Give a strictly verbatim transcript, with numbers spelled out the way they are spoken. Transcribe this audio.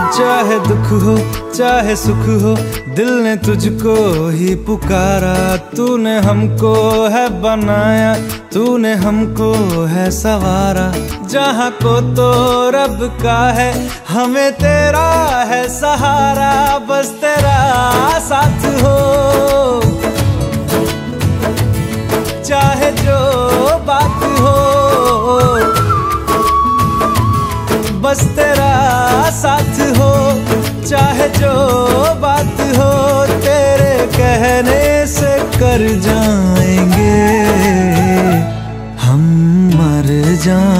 चाहे दुख हो चाहे सुख हो, दिल ने तुझको ही पुकारा। तूने हमको है बनाया, तूने हमको है सवारा। जहाँ को तो रब का है, हमें तेरा है सहारा। बस तेरा साथ हो, चाहे जो बात हो। बस तेरा साथ हो, चाहे जो बात हो। तेरे कहने से कर जाएंगे हम, मर जाएंगे।